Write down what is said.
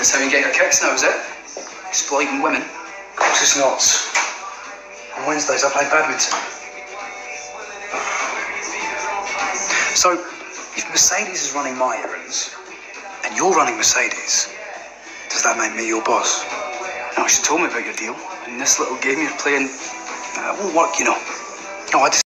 That's how you get your kicks now, is it? Exploiting women. Of course it's not. On Wednesdays I play badminton. So, if Mercedes is running my errands, and you're running Mercedes, does that make me your boss? No, she told me about your deal. And this little game you're playing, it won't work, you know. No, I just